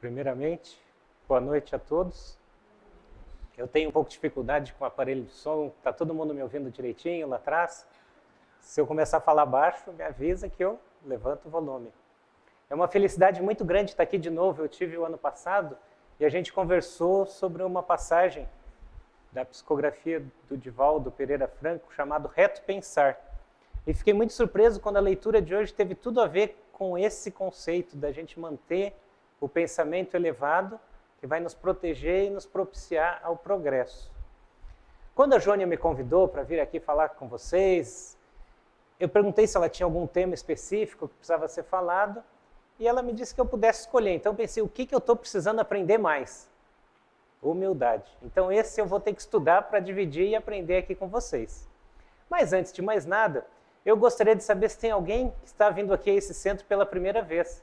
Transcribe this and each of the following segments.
Primeiramente, boa noite a todos. Eu tenho um pouco de dificuldade com o aparelho de som, está todo mundo me ouvindo direitinho lá atrás? Se eu começar a falar baixo, me avisa que eu levanto o volume. É uma felicidade muito grande estar aqui de novo. Eu tive o ano passado e a gente conversou sobre uma passagem da psicografia do Divaldo Pereira Franco, chamado Reto Pensar. E fiquei muito surpreso quando a leitura de hoje teve tudo a ver com esse conceito da gente manter o pensamento elevado, que vai nos proteger e nos propiciar ao progresso. Quando a Jônia me convidou para vir aqui falar com vocês, eu perguntei se ela tinha algum tema específico que precisava ser falado, e ela me disse que eu pudesse escolher. Então eu pensei, o que eu estou precisando aprender mais? Humildade. Então esse eu vou ter que estudar para dividir e aprender aqui com vocês. Mas antes de mais nada, eu gostaria de saber se tem alguém que está vindo aqui a esse centro pela primeira vez.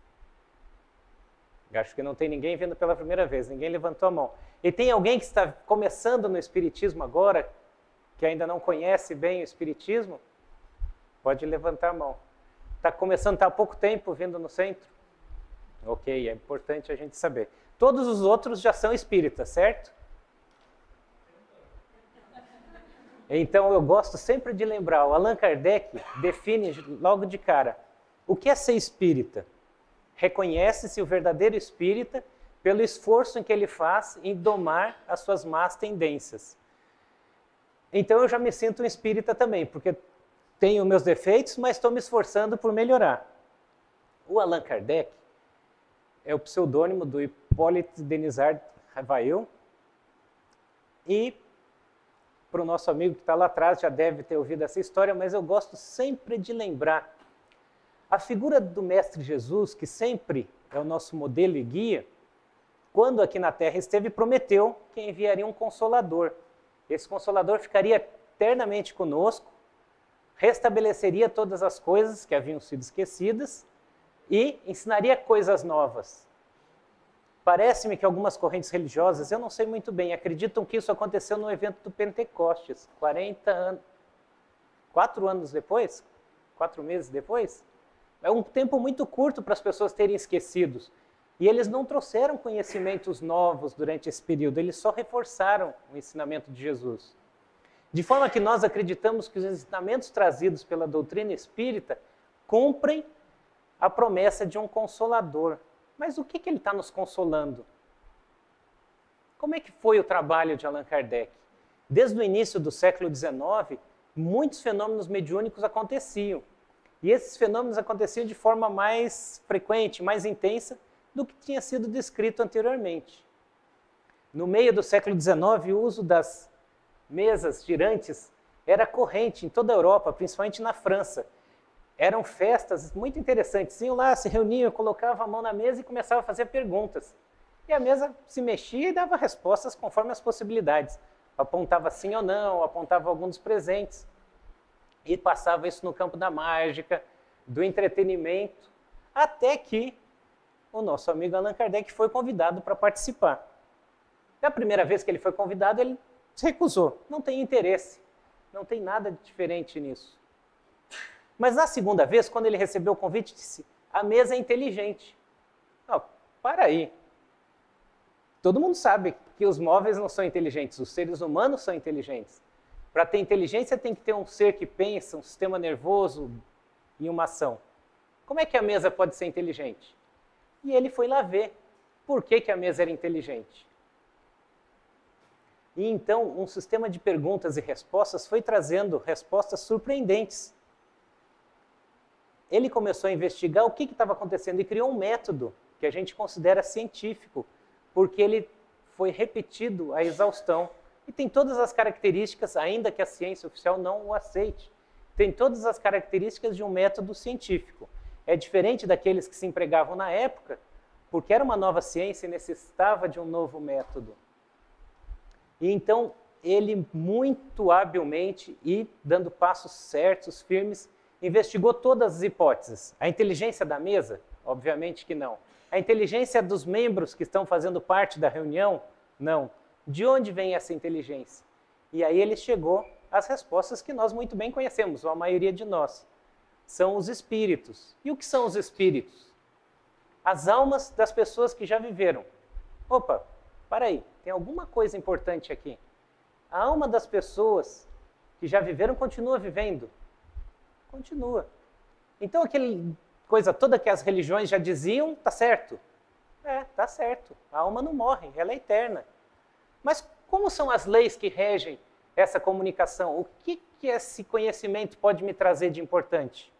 Acho que não tem ninguém vindo pela primeira vez, ninguém levantou a mão. E tem alguém que está começando no Espiritismo agora, que ainda não conhece bem o Espiritismo? Pode levantar a mão. Está começando, está há pouco tempo vindo no centro? Ok, é importante a gente saber. Todos os outros já são espíritas, certo? Então eu gosto sempre de lembrar, o Allan Kardec define logo de cara, o que é ser espírita? Reconhece-se o verdadeiro espírita pelo esforço em que ele faz em domar as suas más tendências. Então eu já me sinto um espírita também, porque tenho meus defeitos, mas estou me esforçando por melhorar. O Allan Kardec é o pseudônimo do Hippolyte Denisard Ravail, e para o nosso amigo que está lá atrás já deve ter ouvido essa história, mas eu gosto sempre de lembrar a figura do Mestre Jesus, que sempre é o nosso modelo e guia, quando aqui na Terra esteve, prometeu que enviaria um Consolador. Esse Consolador ficaria eternamente conosco, restabeleceria todas as coisas que haviam sido esquecidas e ensinaria coisas novas. Parece-me que algumas correntes religiosas, eu não sei muito bem, acreditam que isso aconteceu no evento do Pentecostes, 4 anos depois, 4 meses depois. É um tempo muito curto para as pessoas terem esquecido. E eles não trouxeram conhecimentos novos durante esse período, eles só reforçaram o ensinamento de Jesus. De forma que nós acreditamos que os ensinamentos trazidos pela doutrina espírita cumprem a promessa de um Consolador. Mas o que ele está nos consolando? Como é que foi o trabalho de Allan Kardec? Desde o início do século XIX, muitos fenômenos mediúnicos aconteciam. E esses fenômenos aconteciam de forma mais frequente, mais intensa do que tinha sido descrito anteriormente. No meio do século XIX, o uso das mesas girantes era corrente em toda a Europa, principalmente na França. Eram festas muito interessantes. Iam lá, se reuniam, colocavam a mão na mesa e começavam a fazer perguntas. E a mesa se mexia e dava respostas conforme as possibilidades. Apontava sim ou não, apontava algum dos presentes. E passava isso no campo da mágica, do entretenimento, até que o nosso amigo Allan Kardec foi convidado para participar. Da primeira vez que ele foi convidado, ele se recusou. Não tem interesse, não tem nada de diferente nisso. Mas na segunda vez, quando ele recebeu o convite, disse, a mesa é inteligente. Não, para aí. Todo mundo sabe que os móveis não são inteligentes, os seres humanos são inteligentes. Para ter inteligência tem que ter um ser que pensa, um sistema nervoso e uma ação. Como é que a mesa pode ser inteligente? E ele foi lá ver por que a mesa era inteligente. E então um sistema de perguntas e respostas foi trazendo respostas surpreendentes. Ele começou a investigar o que estava acontecendo e criou um método que a gente considera científico, porque ele foi repetido à exaustão. E tem todas as características, ainda que a ciência oficial não o aceite, tem todas as características de um método científico. É diferente daqueles que se empregavam na época, porque era uma nova ciência e necessitava de um novo método. E então, ele muito habilmente e dando passos certos, firmes, investigou todas as hipóteses. A inteligência da mesa? Obviamente que não. A inteligência dos membros que estão fazendo parte da reunião? Não. De onde vem essa inteligência? E aí ele chegou às respostas que nós muito bem conhecemos, ou a maioria de nós. São os espíritos. E o que são os espíritos? as almas das pessoas que já viveram. Opa, para aí, tem alguma coisa importante aqui. A alma das pessoas que já viveram continua vivendo. Continua. Então, aquela coisa toda que as religiões já diziam, tá certo. Tá certo. A alma não morre, ela é eterna. Mas como são as leis que regem essa comunicação? O que esse conhecimento pode me trazer de importante?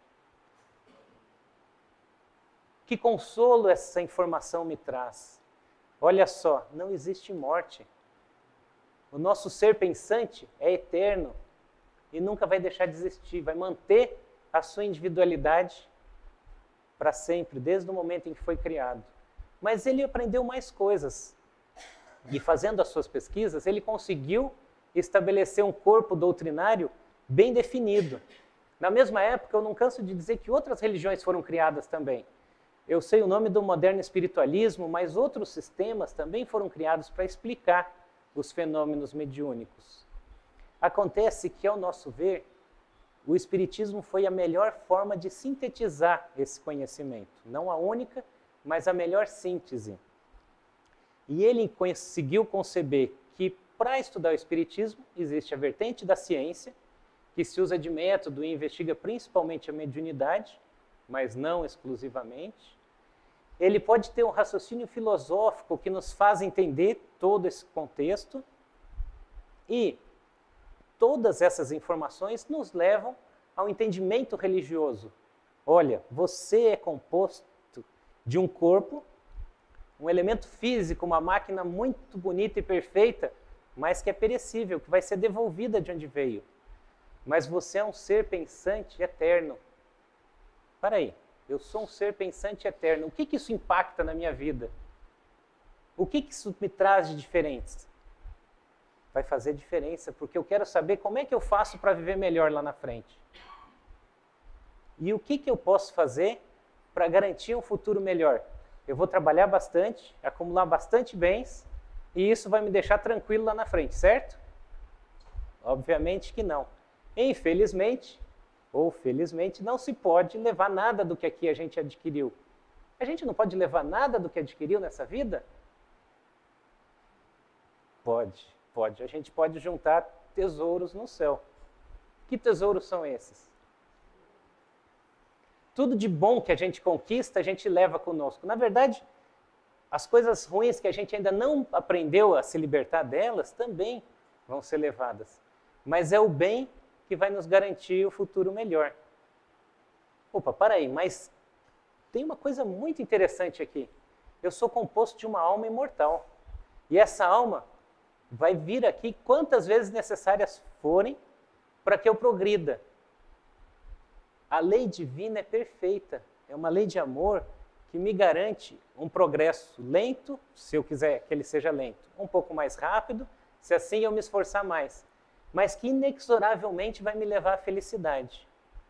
Que consolo essa informação me traz? Olha só, não existe morte. O nosso ser pensante é eterno e nunca vai deixar de existir, vai manter a sua individualidade para sempre, desde o momento em que foi criado. Mas ele aprendeu mais coisas. E fazendo as suas pesquisas, ele conseguiu estabelecer um corpo doutrinário bem definido. Na mesma época, eu não canso de dizer que outras religiões foram criadas também. Eu sei o nome do moderno espiritualismo, mas outros sistemas também foram criados para explicar os fenômenos mediúnicos. Acontece que, ao nosso ver, o espiritismo foi a melhor forma de sintetizar esse conhecimento. Não a única, mas a melhor síntese. E ele conseguiu conceber que, para estudar o espiritismo, existe a vertente da ciência, que se usa de método e investiga principalmente a mediunidade, mas não exclusivamente. Ele pode ter um raciocínio filosófico que nos faz entender todo esse contexto. E todas essas informações nos levam ao entendimento religioso. Olha, você é composto de um corpo, um elemento físico, uma máquina muito bonita e perfeita, mas que é perecível, que vai ser devolvida de onde veio. Mas você é um ser pensante eterno. Para aí, eu sou um ser pensante eterno. O que isso impacta na minha vida? O que isso me traz de diferente? Vai fazer diferença, porque eu quero saber como é que eu faço para viver melhor lá na frente. E o que eu posso fazer para garantir um futuro melhor? Eu vou trabalhar bastante, acumular bastante bens, e isso vai me deixar tranquilo lá na frente, certo? Obviamente que não. Infelizmente, ou felizmente, não se pode levar nada do que aqui a gente adquiriu. A gente não pode levar nada do que adquiriu nessa vida? Pode. A gente pode juntar tesouros no céu. Que tesouros são esses? Tudo de bom que a gente conquista, a gente leva conosco. Na verdade, as coisas ruins que a gente ainda não aprendeu a se libertar delas também vão ser levadas. Mas é o bem que vai nos garantir o futuro melhor. Opa, para aí, mas tem uma coisa muito interessante aqui. Eu sou composto de uma alma imortal. E essa alma vai vir aqui quantas vezes necessárias forem para que eu progrida. A lei divina é perfeita, é uma lei de amor que me garante um progresso lento, se eu quiser que ele seja lento, um pouco mais rápido, se assim eu me esforçar mais, mas que inexoravelmente vai me levar à felicidade.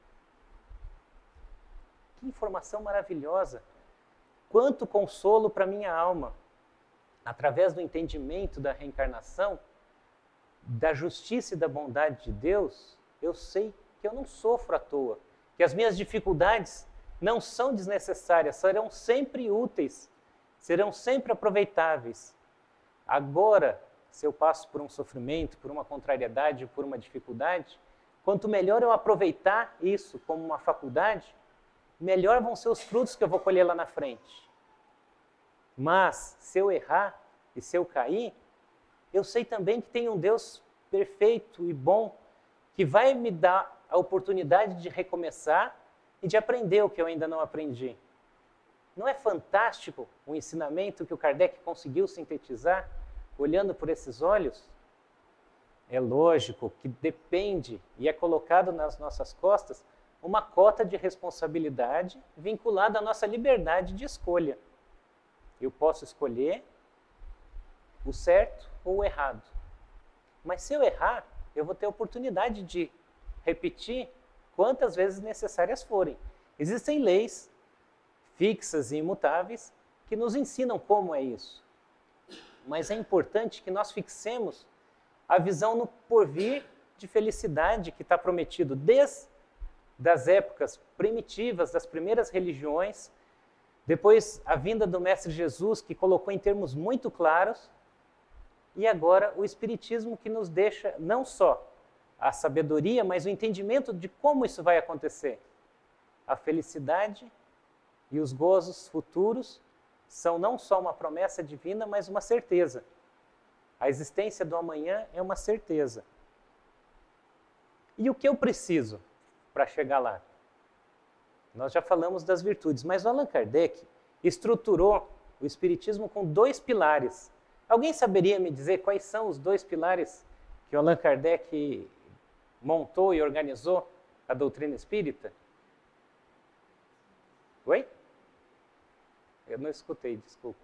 Que informação maravilhosa! Quanto consolo para minha alma! Através do entendimento da reencarnação, da justiça e da bondade de Deus, eu sei que eu não sofro à toa, que as minhas dificuldades não são desnecessárias, serão sempre úteis, serão sempre aproveitáveis. Agora, se eu passo por um sofrimento, por uma contrariedade, por uma dificuldade, quanto melhor eu aproveitar isso como uma faculdade, melhor vão ser os frutos que eu vou colher lá na frente. Mas, se eu errar e se eu cair, eu sei também que tem um Deus perfeito e bom que vai me dar a oportunidade de recomeçar e de aprender o que eu ainda não aprendi. Não é fantástico o ensinamento que o Kardec conseguiu sintetizar, olhando por esses olhos? É lógico que depende e é colocado nas nossas costas uma cota de responsabilidade vinculada à nossa liberdade de escolha. Eu posso escolher o certo ou o errado. Mas se eu errar, eu vou ter a oportunidade de repetir quantas vezes necessárias forem. Existem leis fixas e imutáveis que nos ensinam como é isso. Mas é importante que nós fixemos a visão no porvir de felicidade que está prometido desde as épocas primitivas, das primeiras religiões, Depois, a vinda do Mestre Jesus, que colocou em termos muito claros. E agora, o Espiritismo, que nos deixa não só a sabedoria, mas o entendimento de como isso vai acontecer. A felicidade e os gozos futuros são não só uma promessa divina, mas uma certeza. A existência do amanhã é uma certeza. E o que eu preciso para chegar lá? Nós já falamos das virtudes, mas o Allan Kardec estruturou o Espiritismo com 2 pilares. Alguém saberia me dizer quais são os 2 pilares que o Allan Kardec montou e organizou a doutrina espírita? Oi? Eu não escutei, desculpa.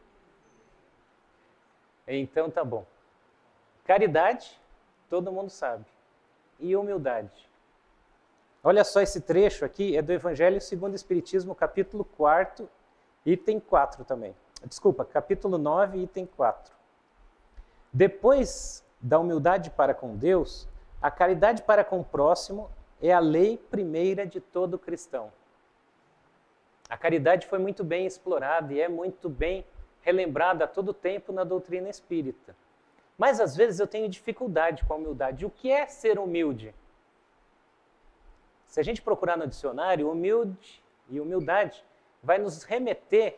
Então tá bom. Caridade, todo mundo sabe. E humildade. Olha só esse trecho aqui, é do Evangelho segundo o Espiritismo, capítulo 4, item 4 também. Desculpa, capítulo 9, item 4. Depois da humildade para com Deus, a caridade para com o próximo é a lei primeira de todo cristão. A caridade foi muito bem explorada e é muito bem relembrada a todo tempo na doutrina espírita. Mas às vezes eu tenho dificuldade com a humildade. O que é ser humilde? Se a gente procurar no dicionário, humilde e humildade vai nos remeter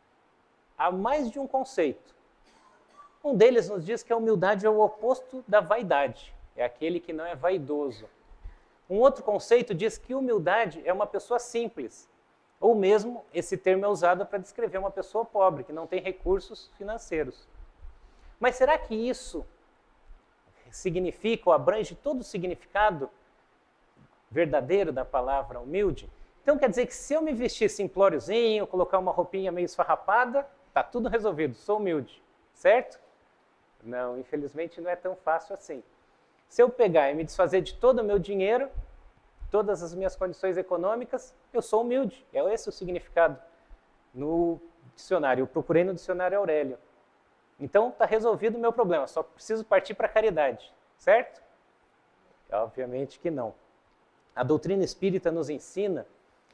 a mais de um conceito. Um deles nos diz que a humildade é o oposto da vaidade, é aquele que não é vaidoso. Um outro conceito diz que humildade é uma pessoa simples, ou mesmo esse termo é usado para descrever uma pessoa pobre, que não tem recursos financeiros. Mas será que isso significa ou abrange todo o significado verdadeiro da palavra humilde? Então quer dizer que se eu me vestir simplóriozinho, colocar uma roupinha meio esfarrapada, tá tudo resolvido, sou humilde, certo? Não, infelizmente não é tão fácil assim. Se eu pegar e me desfazer de todo o meu dinheiro, todas as minhas condições econômicas, eu sou humilde. É esse o significado no dicionário. Eu procurei no dicionário Aurélio. Então está resolvido o meu problema, só preciso partir para a caridade, certo? Obviamente que não. A doutrina espírita nos ensina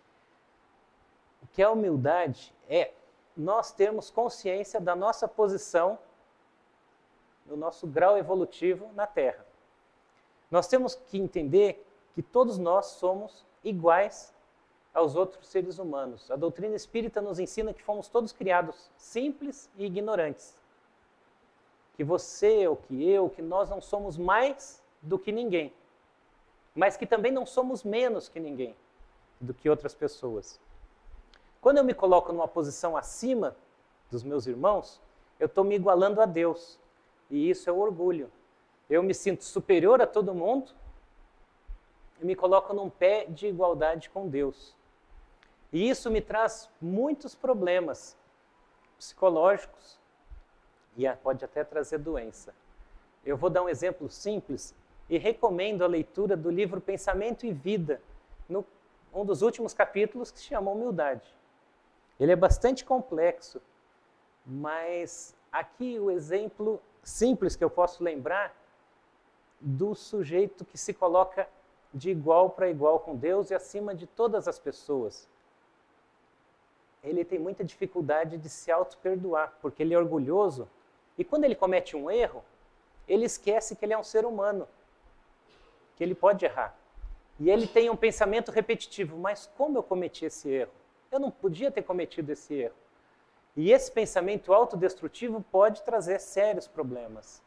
que a humildade é nós termos consciência da nossa posição, do nosso grau evolutivo na Terra. Nós temos que entender que todos nós somos iguais aos outros seres humanos. A doutrina espírita nos ensina que fomos todos criados simples e ignorantes. Que você, ou que eu, que nós não somos mais do que ninguém, mas que também não somos menos que ninguém, do que outras pessoas. Quando eu me coloco numa posição acima dos meus irmãos, eu estou me igualando a Deus. E isso é o orgulho. Eu me sinto superior a todo mundo e me coloco num pé de igualdade com Deus. E isso me traz muitos problemas psicológicos e pode até trazer doença. Eu vou dar um exemplo simples e recomendo a leitura do livro Pensamento e Vida, um dos últimos capítulos, que se chama Humildade. Ele é bastante complexo, mas aqui o exemplo simples que eu posso lembrar do sujeito que se coloca de igual para igual com Deus e acima de todas as pessoas. Ele tem muita dificuldade de se auto-perdoar, porque ele é orgulhoso, e quando ele comete um erro, ele esquece que ele é um ser humano, que ele pode errar. E ele tem um pensamento repetitivo, mas como eu cometi esse erro? Eu não podia ter cometido esse erro. E esse pensamento autodestrutivo pode trazer sérios problemas.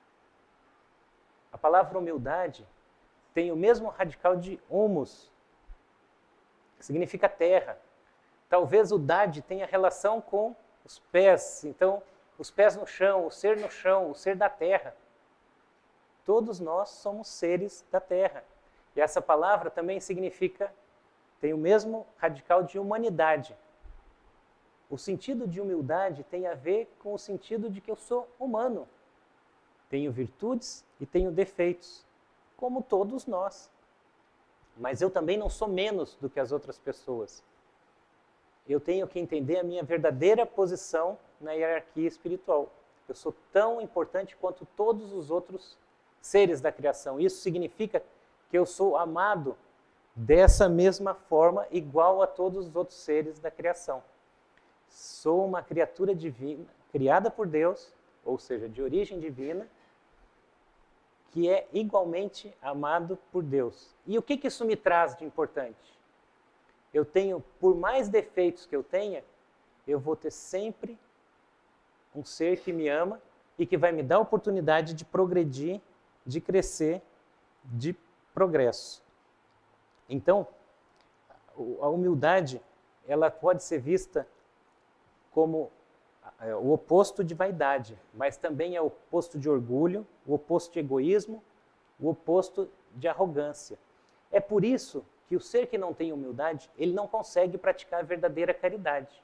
A palavra humildade tem o mesmo radical de humus, que significa terra. Talvez o dade tenha relação com os pés. Então, os pés no chão, o ser da terra. Todos nós somos seres da terra. E essa palavra também significa, tem o mesmo radical de humanidade. O sentido de humildade tem a ver com o sentido de que eu sou humano. Tenho virtudes e tenho defeitos, como todos nós. Mas eu também não sou menos do que as outras pessoas. Eu tenho que entender a minha verdadeira posição na hierarquia espiritual. Eu sou tão importante quanto todos os outros seres da criação. Isso significa que eu sou amado dessa mesma forma, igual a todos os outros seres da criação. Sou uma criatura divina, criada por Deus, ou seja, de origem divina, que é igualmente amado por Deus. E o que isso me traz de importante? Eu tenho, por mais defeitos que eu tenha, eu vou ter sempre um ser que me ama e que vai me dar a oportunidade de progredir, de crescer, de progresso. Então, a humildade, ela pode ser vista como o oposto de vaidade, mas também é o oposto de orgulho, o oposto de egoísmo, o oposto de arrogância. É por isso que o ser que não tem humildade, ele não consegue praticar a verdadeira caridade.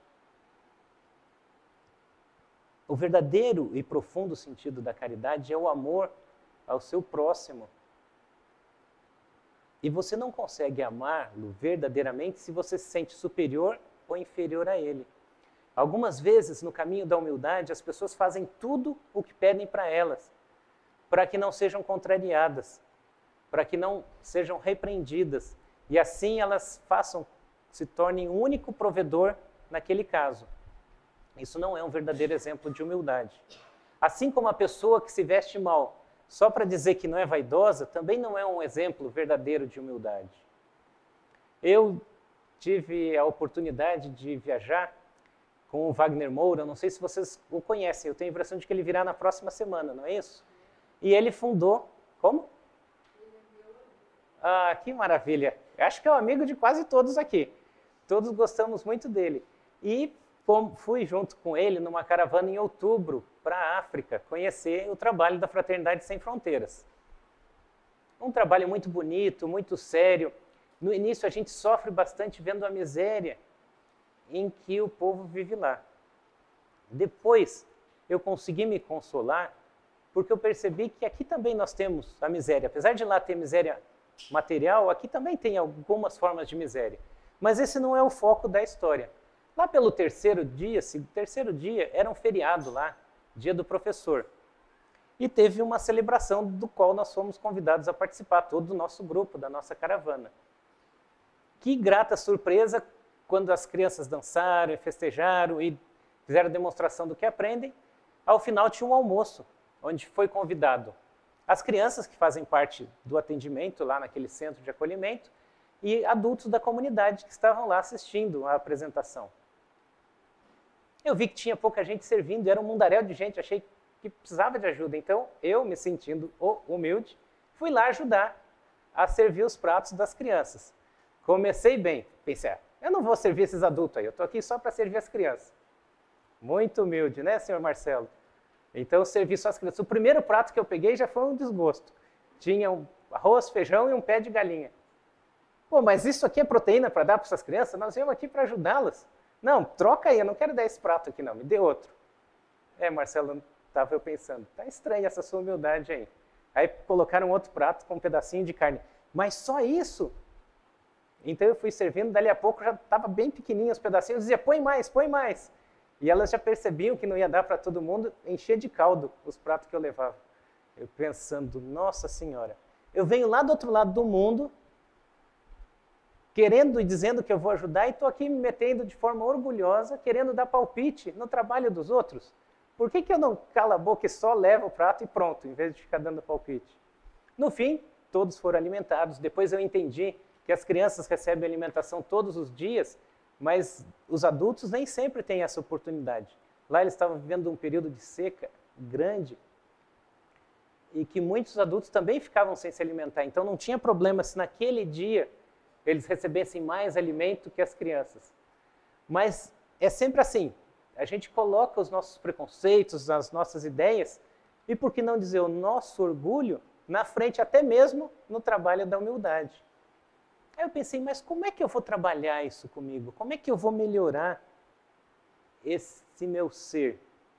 O verdadeiro e profundo sentido da caridade é o amor ao seu próximo. E você não consegue amá-lo verdadeiramente se você se sente superior ou inferior a ele. Algumas vezes, no caminho da humildade, as pessoas fazem tudo o que pedem para elas, para que não sejam contrariadas, para que não sejam repreendidas, e assim elas se tornem o único provedor naquele caso. Isso não é um verdadeiro exemplo de humildade. Assim como a pessoa que se veste mal só para dizer que não é vaidosa, também não é um exemplo verdadeiro de humildade. Eu tive a oportunidade de viajar com o Wagner Moura, não sei se vocês o conhecem, eu tenho a impressão de que ele virá na próxima semana, não é isso? E ele fundou... Como? Ah, que maravilha! Acho que é um amigo de quase todos aqui. Todos gostamos muito dele. E fui junto com ele numa caravana em outubro para a África, conhecer o trabalho da Fraternidade Sem Fronteiras. Um trabalho muito bonito, muito sério. No início a gente sofre bastante vendo a miséria em que o povo vive lá. Depois eu consegui me consolar porque eu percebi que aqui também nós temos a miséria. Apesar de lá ter miséria material, aqui também tem algumas formas de miséria. Mas esse não é o foco da história. Lá pelo terceiro dia era um feriado lá, dia do professor. E teve uma celebração do qual nós fomos convidados a participar, todo o nosso grupo, da nossa caravana. Que grata surpresa quando as crianças dançaram, festejaram e fizeram demonstração do que aprendem. Ao final tinha um almoço, onde foi convidado as crianças que fazem parte do atendimento lá naquele centro de acolhimento e adultos da comunidade que estavam lá assistindo à apresentação. Eu vi que tinha pouca gente servindo, era um mundaréu de gente, achei que precisava de ajuda. Então, eu, me sentindo humilde, fui lá ajudar a servir os pratos das crianças. Comecei bem, pensei, eu não vou servir esses adultos aí, eu estou aqui só para servir as crianças. Muito humilde, né, senhor Marcelo? Então, eu servi só as crianças. O primeiro prato que eu peguei já foi um desgosto. Tinha um arroz, feijão e um pé de galinha. Pô, mas isso aqui é proteína para dar para essas crianças? Nós viemos aqui para ajudá-las. Não, troca aí, eu não quero dar esse prato aqui não, me dê outro. Marcelo, estava eu pensando, tá estranha essa sua humildade aí. Aí colocaram outro prato com um pedacinho de carne. Mas só isso? Então eu fui servindo, dali a pouco já estava bem pequenininho os pedacinhos, eu dizia, põe mais, põe mais. E elas já percebiam que não ia dar para todo mundo, encher de caldo os pratos que eu levava. Eu pensando, nossa senhora, eu venho lá do outro lado do mundo, querendo e dizendo que eu vou ajudar, e estou aqui me metendo de forma orgulhosa, querendo dar palpite no trabalho dos outros. Por que eu não calo a boca e só levo o prato e pronto, em vez de ficar dando palpite? No fim, todos foram alimentados. Depois eu entendi que as crianças recebem alimentação todos os dias, mas os adultos nem sempre têm essa oportunidade. Lá eles estavam vivendo um período de seca grande e que muitos adultos também ficavam sem se alimentar. Então não tinha problema se naquele dia eles recebessem mais alimento que as crianças. Mas é sempre assim, a gente coloca os nossos preconceitos, as nossas ideias, e por que não dizer o nosso orgulho na frente até mesmo no trabalho da humildade. Aí eu pensei, mas como é que eu vou trabalhar isso comigo? Como é que eu vou melhorar esse meu ser?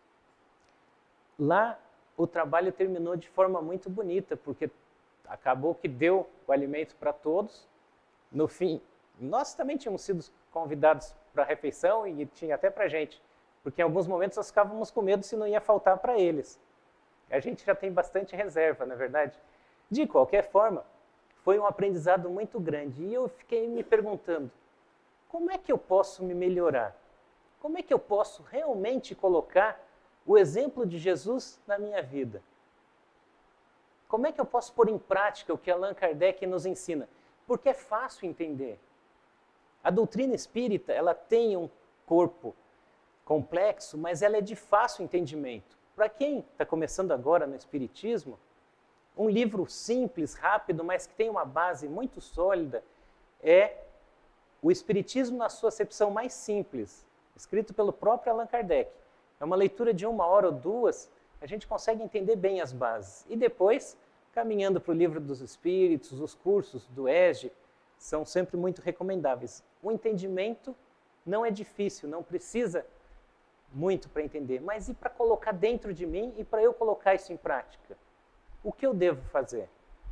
Lá o trabalho terminou de forma muito bonita, porque acabou que deu o alimento para todos. No fim, nós também tínhamos sido convidados para a refeição e tinha até para a gente, porque em alguns momentos nós ficávamos com medo se não ia faltar para eles. A gente já tem bastante reserva, não é verdade? De qualquer forma, foi um aprendizado muito grande e eu fiquei me perguntando, como é que eu posso me melhorar? como é que eu posso realmente colocar o exemplo de Jesus na minha vida? Como é que eu posso pôr em prática o que Allan Kardec nos ensina? Porque é fácil entender. A doutrina espírita, ela tem um corpo complexo, mas ela é de fácil entendimento. Para quem está começando agora no espiritismo, um livro simples, rápido, mas que tem uma base muito sólida, é O Espiritismo na sua acepção mais simples, escrito pelo próprio Allan Kardec. É uma leitura de 1 hora ou 2, a gente consegue entender bem as bases. E depois, caminhando para o Livro dos Espíritos, os cursos do ESG, são sempre muito recomendáveis. O entendimento não é difícil, não precisa muito para entender, mas e para colocar dentro de mim e para eu colocar isso em prática? O que eu devo fazer?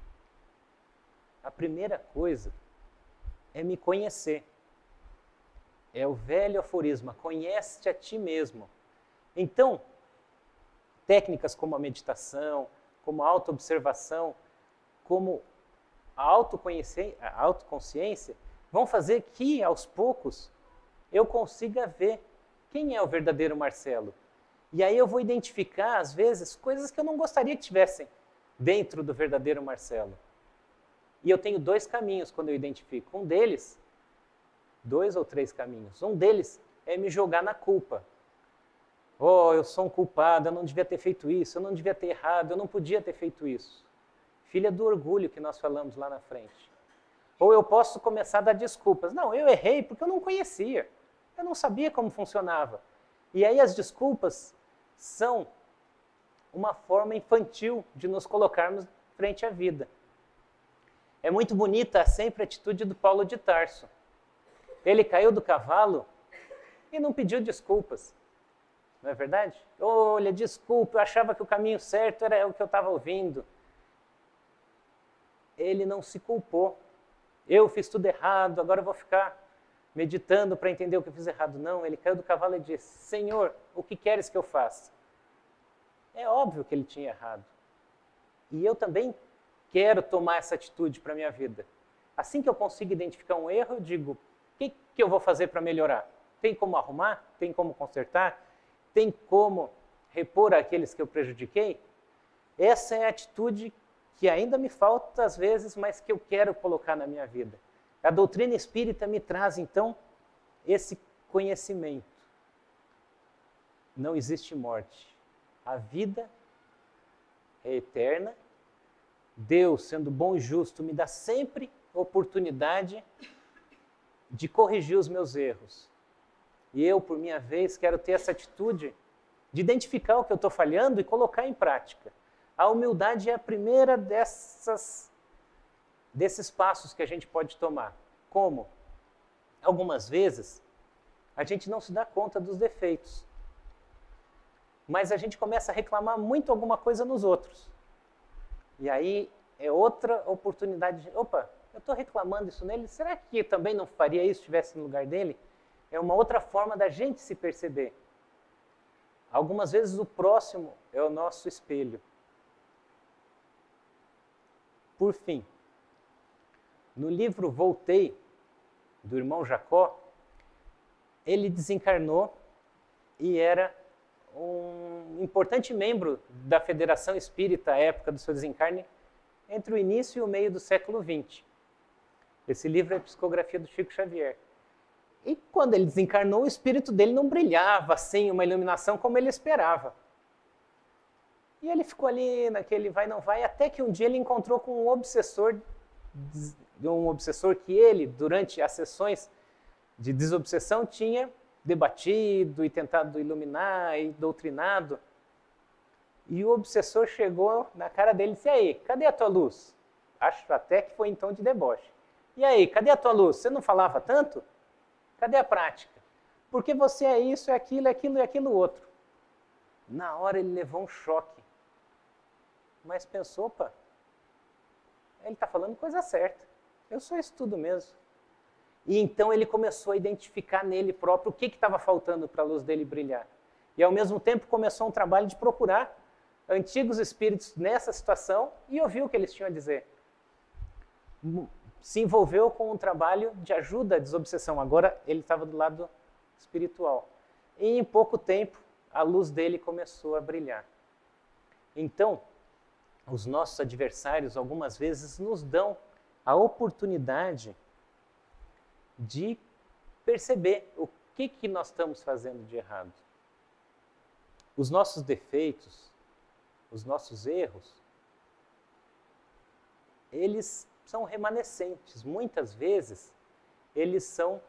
A primeira coisa é me conhecer. É o velho aforisma, conhece-te a ti mesmo. Então, técnicas como a meditação, como a autoobservação, como a autoconsciência, vão fazer que, aos poucos, eu consiga ver quem é o verdadeiro Marcelo. E aí eu vou identificar, às vezes, coisas que eu não gostaria que tivessem dentro do verdadeiro Marcelo. E eu tenho 2 caminhos quando eu identifico. Um deles, 2 ou 3 caminhos. Um deles é me jogar na culpa. Oh, eu sou um culpado, eu não devia ter feito isso, eu não devia ter errado, eu não podia ter feito isso. Filha do orgulho que nós falamos lá na frente. Ou eu posso começar a dar desculpas. Não, eu errei porque eu não conhecia. Eu não sabia como funcionava. E aí as desculpas são uma forma infantil de nos colocarmos frente à vida. É muito bonita sempre a atitude do Paulo de Tarso. Ele caiu do cavalo e não pediu desculpas. Não é verdade? Olha, desculpa, eu achava que o caminho certo era o que eu estava ouvindo. Ele não se culpou. Eu fiz tudo errado, agora eu vou ficar meditando para entender o que eu fiz errado. Não, ele caiu do cavalo e disse, Senhor, o que queres que eu faça? É óbvio que ele tinha errado. E eu também quero tomar essa atitude para a minha vida. Assim que eu consigo identificar um erro, eu digo, o que eu vou fazer para melhorar? Tem como arrumar? Tem como consertar? Tem como repor aqueles que eu prejudiquei? Essa é a atitude que ainda me falta às vezes, mas que eu quero colocar na minha vida. A doutrina espírita me traz, então, esse conhecimento. Não existe morte. A vida é eterna. Deus, sendo bom e justo, me dá sempre oportunidade de corrigir os meus erros. E eu, por minha vez, quero ter essa atitude de identificar o que eu estou falhando e colocar em prática. A humildade é a primeira desses passos que a gente pode tomar. Como? Algumas vezes, a gente não se dá conta dos defeitos. Mas a gente começa a reclamar muito alguma coisa nos outros. E aí é outra oportunidade de, opa, eu estou reclamando isso nele, será que eu também não faria isso se estivesse no lugar dele? É uma outra forma da gente se perceber. Algumas vezes o próximo é o nosso espelho. Por fim, no livro Voltei, do irmão Jacó, ele desencarnou e era um importante membro da Federação Espírita à época do seu desencarne, entre o início e o meio do século XX. Esse livro é a psicografia do Chico Xavier. E quando ele desencarnou, o espírito dele não brilhava assim, uma iluminação como ele esperava. E ele ficou ali naquele vai não vai, até que um dia ele encontrou com um obsessor que ele, durante as sessões de desobsessão, tinha debatido e tentado iluminar e doutrinado. E o obsessor chegou na cara dele e disse, e aí, cadê a tua luz? Acho até que foi em tom de deboche. E aí, cadê a tua luz? Você não falava tanto? Cadê a prática? Porque você é isso, é aquilo e aquilo outro. Na hora ele levou um choque. Mas pensou, opa, ele está falando coisa certa. Eu sou isso tudo mesmo. E então ele começou a identificar nele próprio o que estava faltando para a luz dele brilhar. E ao mesmo tempo começou um trabalho de procurar antigos espíritos nessa situação e ouvir o que eles tinham a dizer. Se envolveu com um trabalho de ajuda à desobsessão. Agora ele estava do lado espiritual. e em pouco tempo a luz dele começou a brilhar. Então, os nossos adversários algumas vezes nos dão a oportunidade de perceber o que nós estamos fazendo de errado. Os nossos defeitos, os nossos erros, eles são remanescentes. Muitas vezes, eles são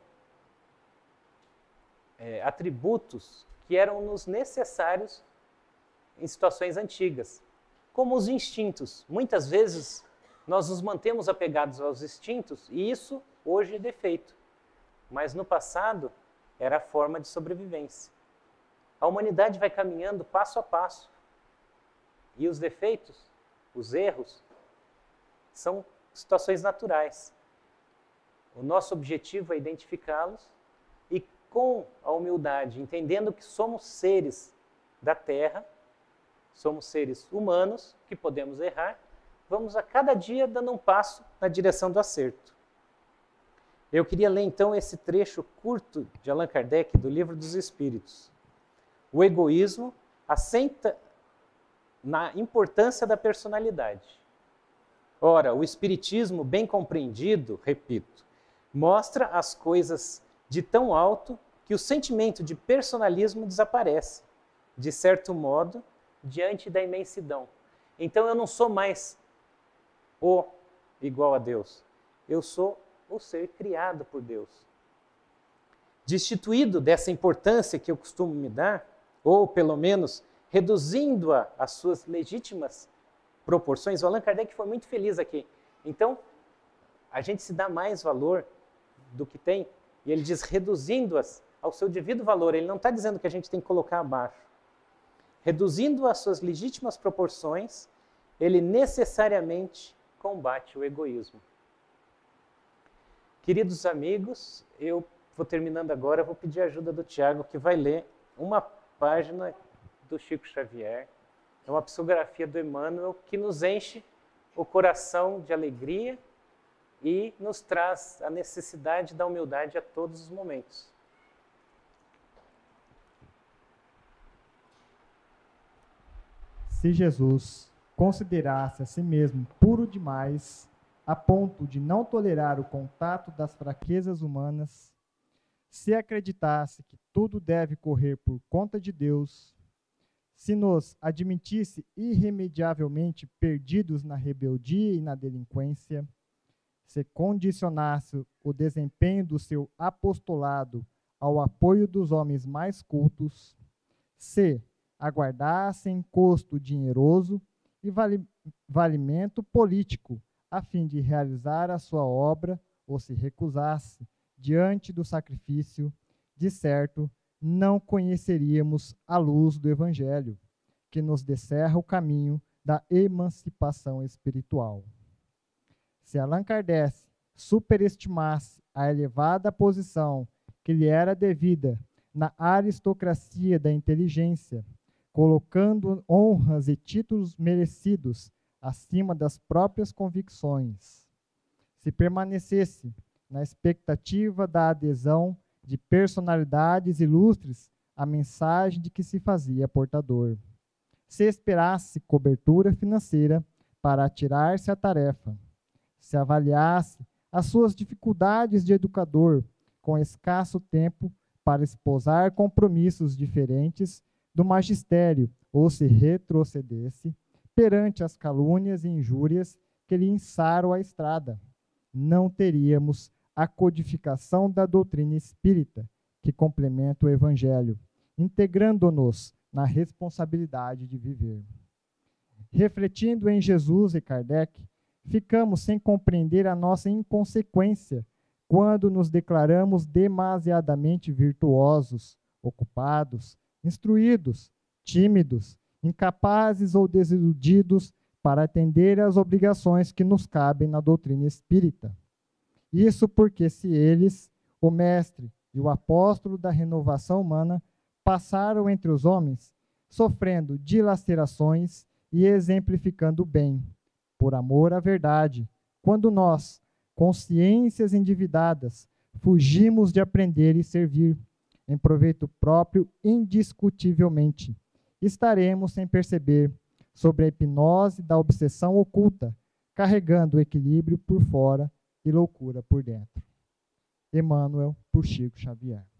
atributos que eram-nos necessários em situações antigas, como os instintos. Muitas vezes, nós nos mantemos apegados aos instintos e isso hoje é defeito. Mas no passado, era a forma de sobrevivência. A humanidade vai caminhando passo a passo. E os defeitos, os erros, são situações naturais. O nosso objetivo é identificá-los e, com a humildade, entendendo que somos seres da Terra, somos seres humanos que podemos errar, vamos a cada dia dando um passo na direção do acerto. Eu queria ler então esse trecho curto de Allan Kardec do Livro dos Espíritos. O egoísmo assenta na importância da personalidade. Ora, o Espiritismo, bem compreendido, repito, mostra as coisas de tão alto que o sentimento de personalismo desaparece, de certo modo, diante da imensidão. Então eu não sou mais o igual a Deus, eu sou o ser criado por Deus. Destituído dessa importância que eu costumo me dar, ou pelo menos reduzindo-a às suas legítimas proporções, o Allan Kardec foi muito feliz aqui. Então, a gente se dá mais valor do que tem, e ele diz reduzindo-as ao seu devido valor. Ele não está dizendo que a gente tem que colocar abaixo. Reduzindo às suas legítimas proporções, ele necessariamente combate o egoísmo. Queridos amigos, eu vou terminando agora, vou pedir a ajuda do Tiago, que vai ler uma página do Chico Xavier. É uma psicografia do Emmanuel que nos enche o coração de alegria e nos traz a necessidade da humildade a todos os momentos. Se Jesus considerasse a si mesmo puro demais, a ponto de não tolerar o contato das fraquezas humanas, se acreditasse que tudo deve correr por conta de Deus, se nos admitisse irremediavelmente perdidos na rebeldia e na delinquência, se condicionasse o desempenho do seu apostolado ao apoio dos homens mais cultos, se aguardasse encosto dinheroso e valimento político a fim de realizar a sua obra, ou se recusasse diante do sacrifício, de certo, não conheceríamos a luz do Evangelho, que nos descerra o caminho da emancipação espiritual. Se Allan Kardec superestimasse a elevada posição que lhe era devida na aristocracia da inteligência, colocando honras e títulos merecidos acima das próprias convicções, se permanecesse na expectativa da adesão de personalidades ilustres à mensagem de que se fazia portador, se esperasse cobertura financeira para atirar-se à tarefa, se avaliasse as suas dificuldades de educador com escasso tempo para esposar compromissos diferentes do magistério, ou se retrocedesse perante as calúnias e injúrias que lhe ençaram a estrada, não teríamos a codificação da doutrina espírita, que complementa o Evangelho, integrando-nos na responsabilidade de viver. Refletindo em Jesus e Kardec, ficamos sem compreender a nossa inconsequência quando nos declaramos demasiadamente virtuosos, ocupados, instruídos, tímidos, incapazes ou desiludidos para atender às obrigações que nos cabem na doutrina espírita. Isso porque se eles, o mestre e o apóstolo da renovação humana, passaram entre os homens, sofrendo dilacerações e exemplificando o bem, por amor à verdade, quando nós, consciências endividadas, fugimos de aprender e servir, em proveito próprio indiscutivelmente, estaremos, sem perceber, sobre a hipnose da obsessão oculta, carregando o equilíbrio por fora e loucura por dentro. Emmanuel, por Chico Xavier.